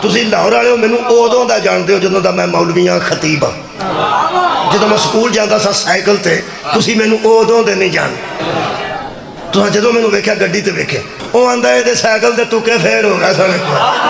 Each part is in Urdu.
تسی لاہور والے ہو مینوں ادوں دا جانتے ہو جدوں دا میں مولوی ہاں خطیب ہاں جدوں میں سکول جاندا سا سائیکل تے تسی مینوں ادوں دے نہیں جان تو جدوں مینوں ویکھیا گڈی تے ویکھے وہ آندا ہے تے سائیکل تے تکے پھیر ہو گیا سارے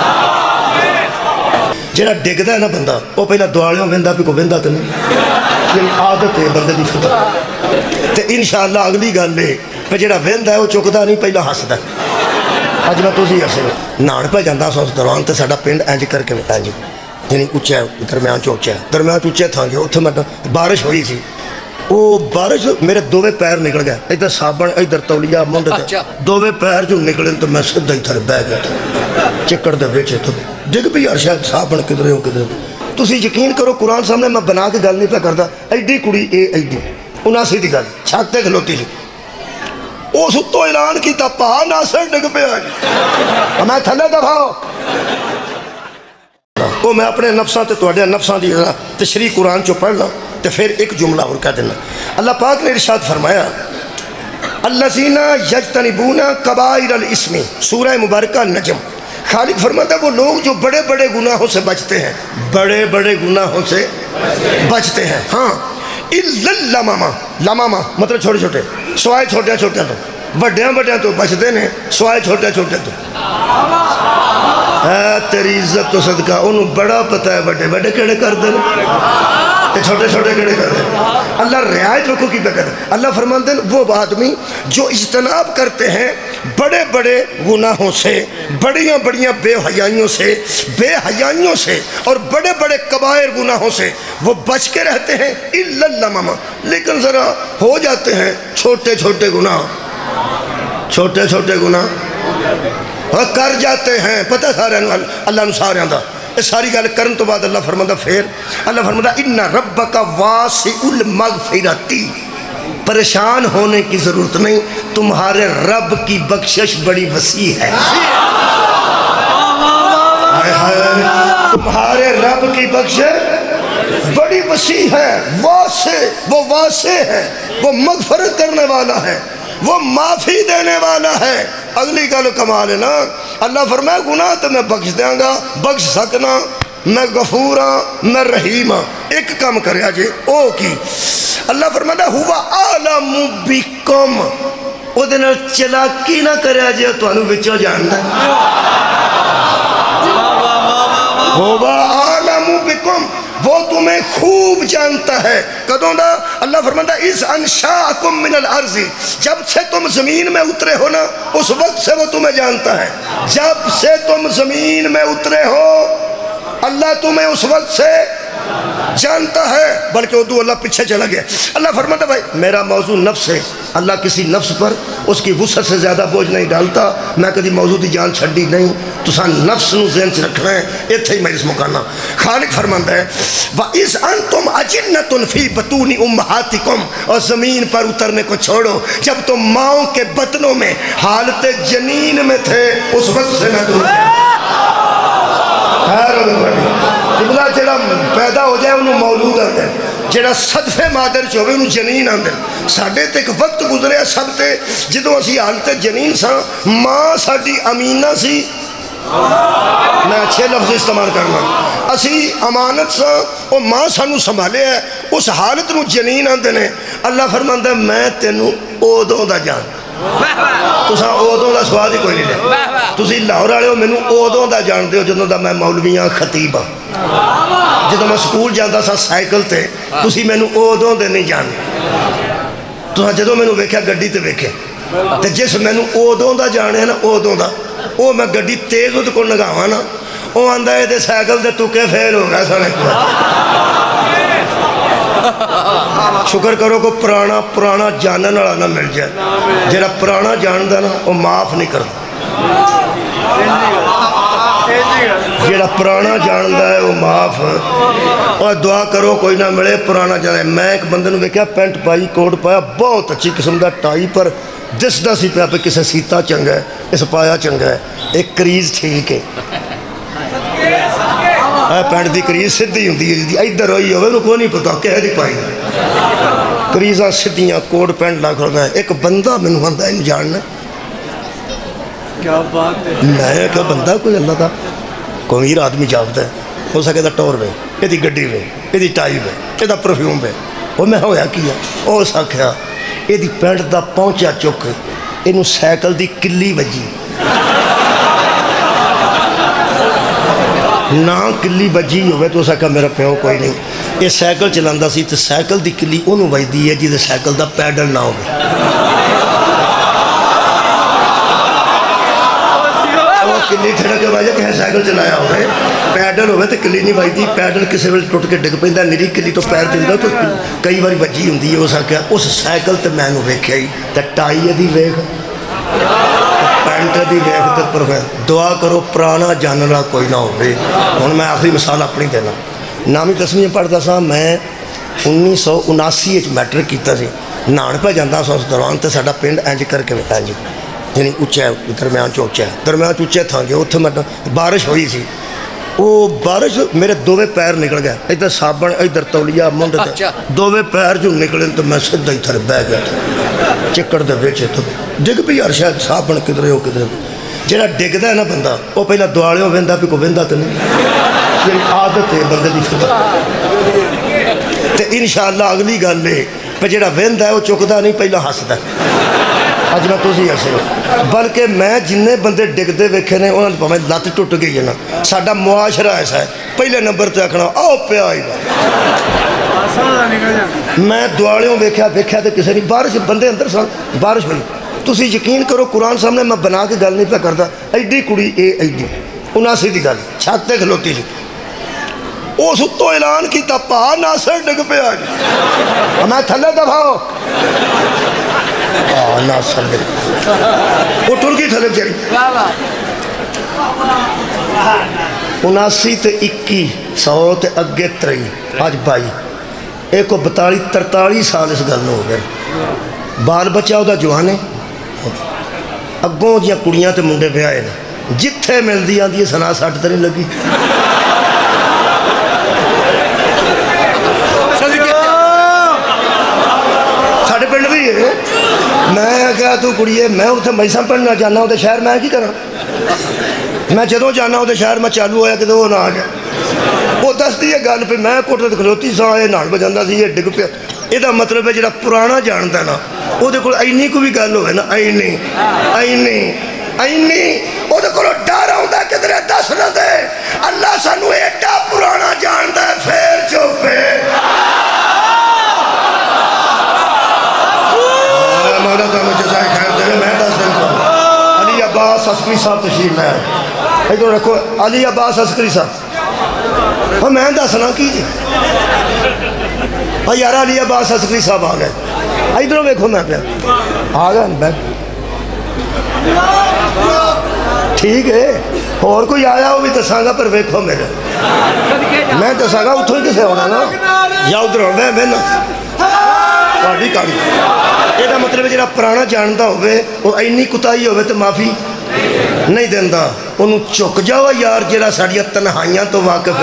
جڑا ڈگدا ہے نا بندہ وہ پہلا دوالوں ویندا بھی کوئی ویندا تے نہیں یہ عادت ہے بندے دی فطرت تے انشاءاللہ اگلی گل ہے کہ جڑا ویندا ہے وہ چکدا نہیں پہلا ہسدا اج میں تسی ہسے نہان پہ جاندا سا اس دوران تے ساڈا پنڈ انج کر کے انج یعنی اونچا ہے درمیان چ اونچا تھا گیا اتنے میں بارش ہوئی تھی وہ بارش میرے دوویں پیر نکل گئے ادھر صابن ادھر تولیہ منڈ دوویں پیر جو نکلے تو میں سیدھا ہی تھلے بہ گیا تھا چکڑ دے وچ تو ڈگ پئی یار شاید صابن کدھر ہو کدھر تسی یقین کرو قرآن سامنے میں بنا کے گل نہیں پہ کرتا ایڈی کڑی اے ایڈی 79 دی گل چھت تے کھلوتی سی اس تو اعلان کیتا پا ناصر ڈگ پیا میں تھلے دکھاؤ وہ میں اپنے نفساں تے تواڈے نفساں دی تشریح قرآن چو پڑھ لاں تے پھر ایک جملہ اور کہہ دینا اللہ پاک نے ارشاد فرمایا الذین یجتنبون کبائر الاسم سورہ مبارکہ نجم خالق فرماتا ہے وہ لوگ جو بڑے بڑے گناہوں سے بچتے ہیں بڑے بڑے گناہوں سے بچتے ہیں ہاں الا اللمما لمما مطلب چھوٹے چھوٹے سوائے چھوٹے چھوٹے تو بڑیاں بڑیاں تو بچتے ہیں سوائے چھوٹے چھوٹے تو تیری عزت تو صدقہ انہوں بڑا پتہ ہے بڑے بڑے کیڑے کر دیں چھوٹے چھوٹے کیڑے کر دیں اللہ رعایت رکھو کی بکر اللہ فرماتے ہیں وہ آدمی جو اجتناب کرتے ہیں بڑے بڑے گناہوں سے بڑیاں بڑیاں بے حیائیوں سے اور بڑے بڑے کبائر گناہوں سے وہ بچ کے رہتے ہیں الا اللمما لیکن ذرا ہو جاتے ہیں چھوٹے چھوٹے گناہ اور کر جاتے ہیں پتہ سارے اللہ نے سارے آندہ اس ساری گل کرن تو بعد اللہ فرماتا پھر اللہ فرماتا ان ربک واسع المغفرتی پریشان ہونے کی ضرورت نہیں تمہارے رب کی بخشش بڑی وسیع ہے تمہارے رب کی بخشش بڑی وسیع ہے واسع وہ واسع ہے وہ مغفرت کرنے والا ہے وہ معافی دینے والا ہے اگلی گل کمال ہے نا اللہ فرمائے گناہ تو میں بخش دیاں گا بخش سکنا میں غفور ہاں میں رحیم ہاں ایک کام کریا جے او کی اللہ فرمائے ہوا عالم بکم او دینا چلاکی نہ کریا جے تو انہوں بچو جانتا ہے ہوا عالم بکم وہ تمہیں خوب جانتا ہے کدوں دا اللہ فرماتا ہے اس انشاءکم من الارض جب سے تم زمین میں اترے ہو نا اس وقت سے وہ تمہیں جانتا ہے جب سے تم زمین میں اترے ہو اللہ تمہیں اس وقت سے جانتا ہے بلکہ اردو اللہ پیچھے چلا گیا اللہ فرماتا بھائی میرا موضوع نفس ہے اللہ کسی نفس پر اس کی وسعت سے زیادہ بوجھ نہیں ڈالتا میں کدی موضوع دی جان چھڑی نہیں تو سان نفس نو ذہن سے رکھنا ہے ایتھے ہی میں اس مکانا خالق فرماتا ہے وَإِذْ أَنْتُمْ أَجِنَّةٌ فِي بَطُونِ أُمَّهَاتِكُمْ اور زمین پر اترنے کو چھوڑو جب تم ماؤں کے بطنوں میں حالت جنین میں تھے اس وقت سے میں تمہیں قبلہ جڑا پیدا ہو جائے انہوں مولود آتے ہیں جڑا صدفے مادر چوہے انہوں جنین آتے ہیں ساڑھے تے ایک وقت گزرے سب تے جدوں اسی حالت جنین سا ماں ساڑھی امینہ سی میں اچھے لفظ استعمال کرنا اسی امانت سا اور ماں سانو سنبھالے ہے اس حالت نو جنین آتے ہیں اللہ فرماندہ ہے میں تینوں اودوں دا جان تساں اودوں دا سواد ہی کوئی نہیں لے تسی لاہور والے ہو مینوں اودوں دا جانتے ہو جدوں دا میں مولوی ہاں خطیب ہاں جدوں میں سکول جاندا سا سائیکل تے تسی مینوں اودوں دے نہیں جان تساں جدوں مینوں ویکھیا گڈی تے ویکھے تے جس مینوں اودوں دا جانے نا اودوں دا او میں گڈی تیز اُد کو نگاواں نا او آندا ہے تے سائیکل تے تکے فیل ہو گیا سارے شکر کرو کو پرانا جانن والا نہ مل جائے جڑا پرانا جاندا نا وہ معاف نہیں کرتا جڑا پرانا جاندا ہے وہ معاف اور دعا کرو کوئی نہ ملے پرانا جانا ہے میں ایک بندے نے دیکھا پینٹ پائی کوٹ پایا بہت اچھی قسم دا ٹائی پر دسدا سی پیا پہ کسے سیتا چنگا ہے اس پایا چنگا ہے ایک کریز ٹھیک ہے پینٹ دی کریز سدھی ہوندی ہے ادھر ہوئی ہوئے انہوں کو نہیں پتا کہہ دی پائی کریزاں سدھیاں کوٹ پینٹ لاکھ رہا ہے ایک بندہ میں نے آندا ہے جاننا کیا بات ہے میں کہ بندہ کوئی اللہ دا کوئی امیر آدمی جاپتا ہے ہو سکے تو ٹور وے یہ گڈی وے یہ ٹائی وے یہ پرفیوم وے وہ میں ہویا کیا اس آخیا یہ پینٹ دا پہنچا چک یہ سائیکل دی کلی وجی نہ کلی بجی ہوئے تو اس آخیا میرا پیو کوئی نہیں یہ سائیکل چلانا سی تو سائیکل دی کلی انہوں وجدی ہے جی سائیکل دا پیڈل نہ ہوئے کلی ٹھڑا کے وجہ کہ سائیکل چلایا ہوئے پیڈل ہوئے تو کلی نہیں بجتی پیڈل کسی ویل ٹوٹ کے ڈگ پہ نری کلی تو پیر دیں تو کئی باری بجی ہوں اس آخیا اس سائیکل تو میں نے ویکھیا ہی تو ٹائی دی ویکھ پینٹ دی ویکھ تو پرفیکٹ دعا کرو پرانا جاننا کوئی نہ ہوئے ہوں میں آخری مثال اپنی دینا نامی دسویں پڑھتا سا میں 1979 میٹرک کیتا سی نہان پہ جانا سا اس دوران تو ساڈا پنڈ انج کر کے انج یعنی اچھا ہے درمیان چوچا ہے درمیان چوچے تھا گیا اتنے میں بارش ہوئی سی وہ بارش میرے دووے پیر نکل گیا ادھر صابن ادھر تولیہ منڈ دووے پیر جو نکلے تو میں سدھا ہی تھر بہ گیا تھا چکڑ دے ویچے تو ڈگ پی یار شاید صابن کدھرے ہو کدھرے جہاں ڈگتا ہے نا بندہ وہ پہلے دعالیوں وہدا پہ کوئی وہدا تو نہیں میری عادت ہے بندے دی فطرت تو انشاءاللہ اگلی گل ہے پہ جہاں وہدا ہے وہ چکتا نہیں پہلے ہسدا اج میں تسی ایسے ہو بلکہ میں جنہیں بندے ڈگتے ویکھے نے انہوں نے پاویں لت ٹوٹ گئی ہے نا ساڈا معاشرہ ایسا ہے پہلے نمبر تے آکھنا آؤ پیا آئی میں دعالیوں ویکھیا تو کسی نہیں بارش بندے اندر سن بارش ہوئی تسی یقین کرو قرآن سامنے میں بنا کے گل نہیں پہ کرتا ایڈی کڑی اے ایڈی 79 دی گل چھت تے کھلوتی سی اس اتوں اعلان کیتا پا ناصر ڈگ پیا میں تھلے دباؤ ناصر ڈگ وہ ٹرکی تھلے بچاری 79 تے 21 100 تے اگے 23 آج 22 ایک کو 42-43 سال اس گل ہو گئے بال بچہ وہ جوانے اگوں جیاں کڑیاں تے منڈے پہ آئے جتھے مل دی آندی ہے سنا ساٹھ تے نہیں لگی ساڑھے پنڈ بھی ہے میں کہا تو کڑیے میں اتنے میساں پڑھنا جانا ہوتے شہر میں کی کرا میں جدوں جانا ہوتے شہر میں چالو ہویا کہ وہ نہ آ گیا وہ دس دی ہے گل پہ میں کوٹے کھلوتی سا یہ نال بجاندہ سی یہ ڈگ پیا یہ مطلب ہے جڑا پرانا جانتا نا وہ دے کول اینی کو بھی گل ہوئے نا اینی وہ دے کولو ڈر آوندا کدھرے دس نہ دے اللہ سانو ایڈا پرانا جاندا ہے پھر چوپے مولا تعالیٰ جزائے خیر دے میں دس دن کو علی عباس عسکری صاحب تشریف لے آئے ادھر رکھو علی عباس عسکری صاحب اور میں دسنا کیجیے بھائی یار علی عباس عسکری صاحب آ گئے ادھروں ویکھو میں پیا آ گیا بیٹھ ٹھیک ہے اور کوئی آیا وہ بھی دساں گا پر ویکھو میرے میں دساں گا اتھوں ہی کسے ہونا نا یا ادھر ہو میں نا پاڑی کاری یہ مطلب ہے جڑا پرانا جانتا ہوئے وہ اینی کتائی ہوئے تو معافی نہیں دیندہ انہوں چک جاؤ یار جڑا ساڑیاں تنہائیاں تو واقف ہے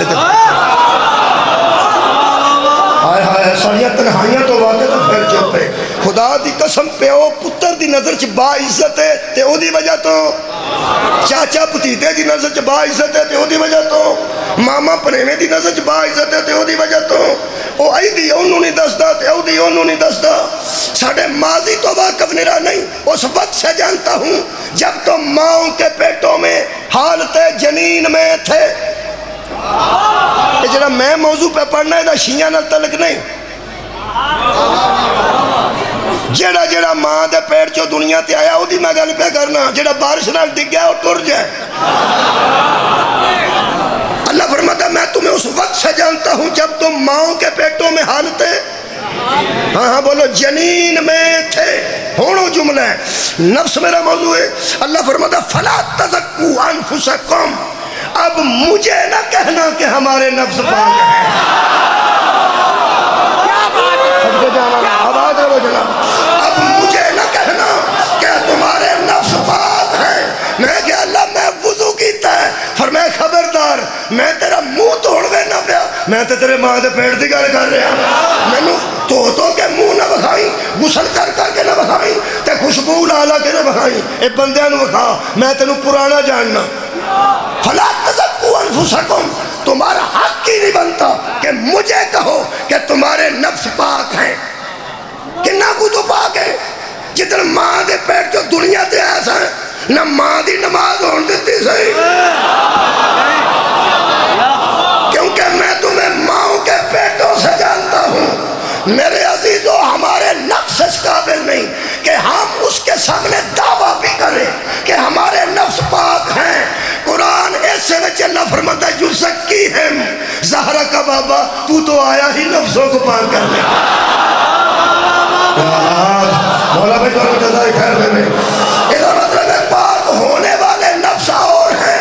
ہائے ہائے ساڑیاں تنہائیاں تو واقف تو پھر چپ ہے خدا دی قسم پہ او پتر دی نظر چھ با عزت ہے تے او دی وجہ تو چاچا پتیتے دی نظر چھ با عزت ہے تے او دی وجہ تو ماما پریمے دی نظر چھ با عزت ہے تے او دی وجہ تو او ای دی انہوں نہیں دستا تے او دی انہوں نہیں دستا ساڑھے ماضی تو واقف نرا نہیں اس وقت سے جانتا ہوں جب تو ماؤں کے پیٹوں میں حالت جنین میں تھے یہ جڑا میں موضوع پہ پڑھنا ہے دا شیعہ نہ تلک نہیں جڑا جڑا ماں دے پیڑ چو دنیا تے آیا وہ دی میں گل پہ کرنا جڑا بارش نال ڈگ گیا وہ ٹر جائے اللہ فرماتا میں تمہیں اس وقت سے جانتا ہوں جب تم ماؤں کے پیٹوں میں حالتے ہاں بولو جنین میں تھے ہونو جملہ ہے نفس میرا موضوع ہے اللہ فرماتا فلا تزکو انفسکم اب مجھے نہ کہنا کہ ہمارے نفس پاک ہیں آواز ہے وہ جناب اب مجھے نہ کہنا کہ تمہارے نفس پاک ہیں میں کہ اللہ میں وضو کیتا ہے فرمائے خبردار میں تیرا منہ توڑوے نہ پیا میں تے تیرے ماں دے پیڑ دی گل کر رہا میں نو تو کے منہ نہ بکھائی غسل کر کے نہ بکھائی تے خوشبو لا کے نہ بکھائی اے بندیاں نو بکھا میں تینوں پرانا جاننا فلا تزکو انفسکم، تمہارا حق ہی نہیں بنتا کہ مجھے کہو کہ تمہارے نفس پاک ہیں. کنہ کو تو پاک ہے جتن ماں دے پیٹ جو دنیا تے ایسا ہے نہ ماں دی نماز ہون دیتی صحیح، کیونکہ میں تمہیں ماں کے پیٹوں سے جانتا ہوں. میرے عزیزو ہمارے نفس اس قابل نہیں کہ ہم اس کے سامنے دعویٰ بھی کریں کہ ہمارے نفس پاک ہیں. قرآن ایسے وچ اللہ فرماتا ہے یزکیہم، زہرہ کا بابا تو آیا ہی نفسوں کو پاک کرنے. مولا بھائی تو جزائے خیر دے میں ادھا مطلب ہے پاک ہونے والے نفس اور ہیں.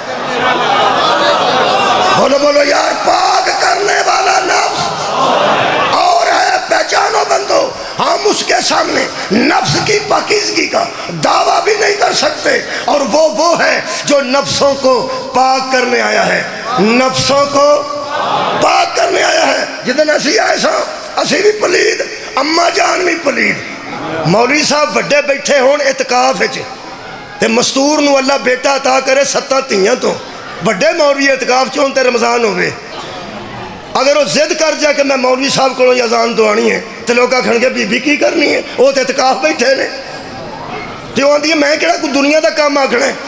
بولو بولو یار، پاک کرنے والا نفس اور ہے. پہچانو بندو، ہم اس کے سامنے نفس کی پاکیزگی کا دعویٰ بھی نہیں کر سکتے، اور وہ ہے جو نفسوں کو پاک کرنے آیا ہے. نفسوں کو پاک کرنے آیا ہے. جتنے اسی آئے سا اسی بھی پلید، اماں جان بھی پلید. مولوی صاحب وڈے بیٹھے ہون اعتکاف تے مستور نو اللہ بیٹا عطا کرے 7 تیاں تو وڈے مولوی اعتکاف چون تے رمضان ہوئے. اگر وہ ضد کر جا کہ میں مولوی صاحب کو اذان دوانی ہے تو لوگ آکھن گے بی بی کی کرنی ہے، وہ تے اعتکاف بیٹھے نے. تو آندھی ہے میں کہڑا کوئی دنیا دا کام آکھنا ہے؟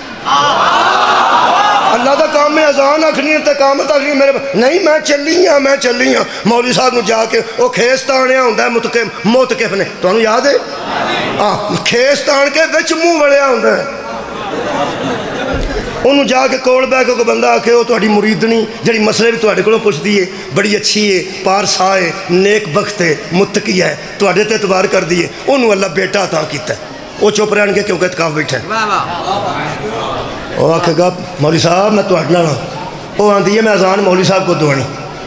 اللہ دا کام میں اذان آکھنی ہے، تقامت آکھنی ہے. میرے نہیں، میں چلی ہاں مولوی صاحب نو جا کے وہ کھیس تانیا ہوندہ ہے موتقف نے. تو انہوں یاد ہے کھیس تان کے وچ منہ وڑیا ہوندہ ہے. انہوں جا کے کول بے کو بندہ آکے وہ تہاڈی مریدنی جڑی مسئلے بھی تہاڈے کولوں پوچھدی ہے، بڑی اچھی ہے، پارسا ہے، نیک بخت ہے، متقی ہے، تہاڈے تے اعتبار کر دیے. انہوں اللہ بیٹا عطا کیتا ہے. وہ چپ رہن گے کیونکہ اعتکاف بیٹھے ہیں. وہ آکھے گا مولوی صاحب میں تو اٹھنا نا. وہ آندھی ہے میں اذان مولوی صاحب کو دوانی.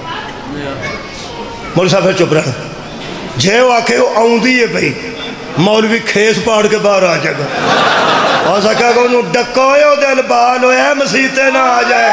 مولوی صاحب پھر چپ رہنا. جے وہ آکھے وہ آندھی ہے بھئی مولوی کھیس پاڑ کے باہر آ جائے گا. اور سکھا کہ انہوں ڈکا ہوئے ہو دل بال ہوئے ہے مسیحتے نہ آ جائے.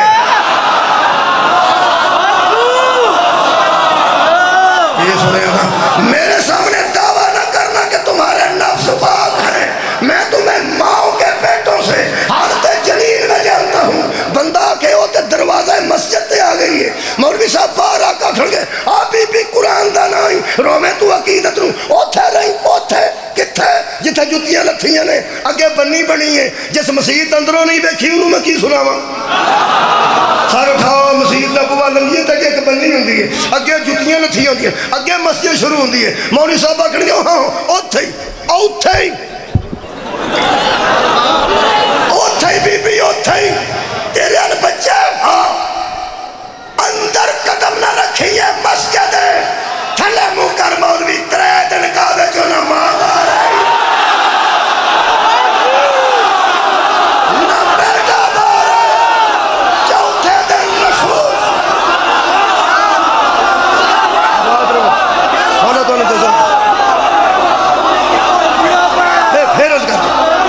یہ سنے گا میرے سامنے دعویٰ نہ کرنا کہ تمہارے نفس پاک ہیں. میں تمہیں ماں کے پیٹوں سے حالت جلیل میں جانتا ہوں. بندہ کے ہوتے دروازہ مسجد تے آ گئی ہے، مولوی صاحب باہر آکا کھڑ گئے آبی بھی قرآن دا نائی رو میں تو عقیدت رو اوتھے رہی اوتھے کتھے جتھے جتیاں لتھیاں نے اگے بنی بنی ہے. جس مسجد اندروں نہیں دیکھی انہوں میں کی سناواں. سارے اٹھاؤ مسجد دا بوا لنگی تے ایک بنی ہوندی ہے، اگے جتیاں لتھیاں ہوندی ہیں، اگے مسجد شروع ہوندی ہے. مولوی صاحب آکھن گے ہاں اوتھے ہی بی بی اوتھے تیرے ان بچے ہاں اندر قدم نہ رکھی ہے مسجد ہے. تھلے منہ کر مولوی 3 دن کعبے جو نہ ماں بار ہے نہ بیٹا بار ہے. چوتھے دن رسول ہونا تو نہیں جزا پھر اس کا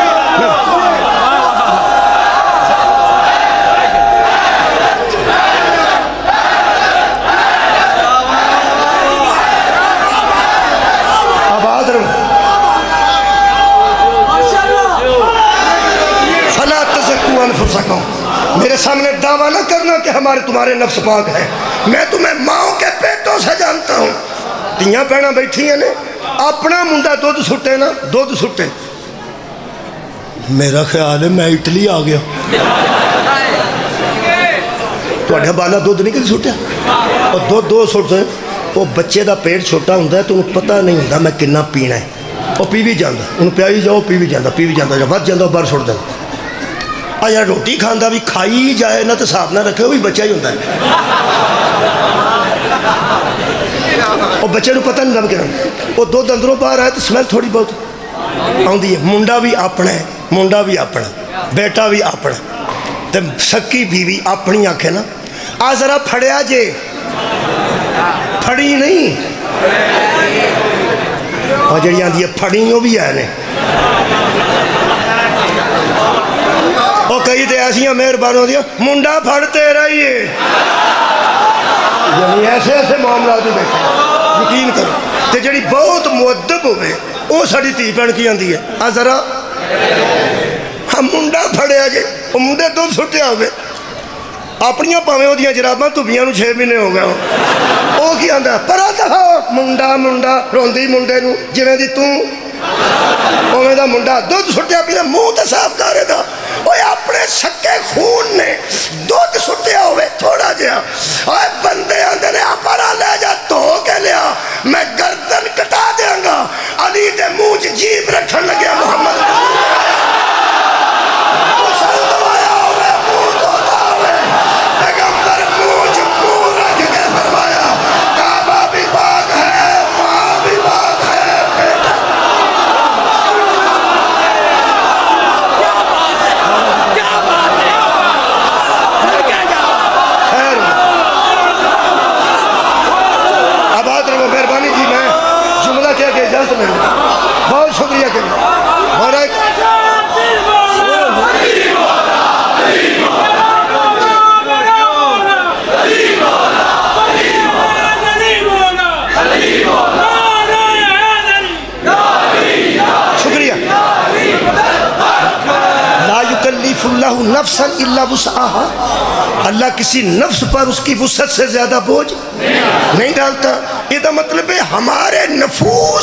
میرے سامنے دعویٰ نہ کرنا کہ تمہارے نفس پاک ہیں. میں تمہیں ماں کے پیٹوں سے جانتا ہوں. تیاں پہنا بیٹھی ہیں نے اپنا منڈا دودھ سٹے نا دودھ سٹے. میرا خیال ہے میں اٹلی آ گیا. تو بالا دودھ نہیں کدی سٹیا اور دو سٹتے وہ بچے دا پیٹ چھوٹا ہوتا ہے تو انہوں پتہ نہیں ہوتا میں کنا پینا ہے. وہ پی بھی جانا انہوں پیائی جاؤ پی بھی جانا جب ود جانا باہر چھوڑ دینا. یار روٹی کھانا بھی کھائی جائے نہ تو صاحب نہ رکھے وہ بھی بچہ ہی ہوتا ہے. اور بچے کو پتہ نہیں لگ کے وہ دودھ اندروں باہر آئے تو سمیل تھوڑی بہت آتی ہے. منڈا بھی اپنا ہے منڈا بھی اپنا بیٹا بھی اپنا تو سکی بیوی اپنی آنکھیں نا آ ذرا پھڑیا جے پھڑی نہیں اور جڑی آتی ہے پھڑی وہ بھی ہے نے. اور کئی تے ایسیاں مہربان ہوتی ہیں منڈا پھڑتے رہیے. یعنی ایسے معاملات بھی بیٹھے یقین کرو. تے جڑی بہت مؤدب ہوئے وہ ساڑی تھی پہن کی آتی ہے آ ذرا ہم منڈا پھڑیا جے وہ منڈے دودھ سٹیا ہوئے اپنیاں پاویں وہ جراباں دھوبیاں نو 6 مہینے ہو گئے وہ کی آندا پرا دہا منڈا منڈا روندی منڈے نو جویں دی توں اویں دا منڈا دودھ سٹیا پیا منہ تے صاف کرے دا اوے اپنے سکے خون نے دودھ سٹیا ہوئے تھوڑا جہا اوے بندے آندے نے اپنا لے جا تو کے لیا میں گردن کٹا دیاں گا علی دے منہ چ جیب رکھن لگیا محمد بہت شکریہ کہ شکریہ لا یکلف اللہ نفسا الا وسعها اللہ کسی نفس پر اس کی وسعت سے زیادہ بوجھ نہیں ڈالتا یہ مطلب ہے ہمارے نفوس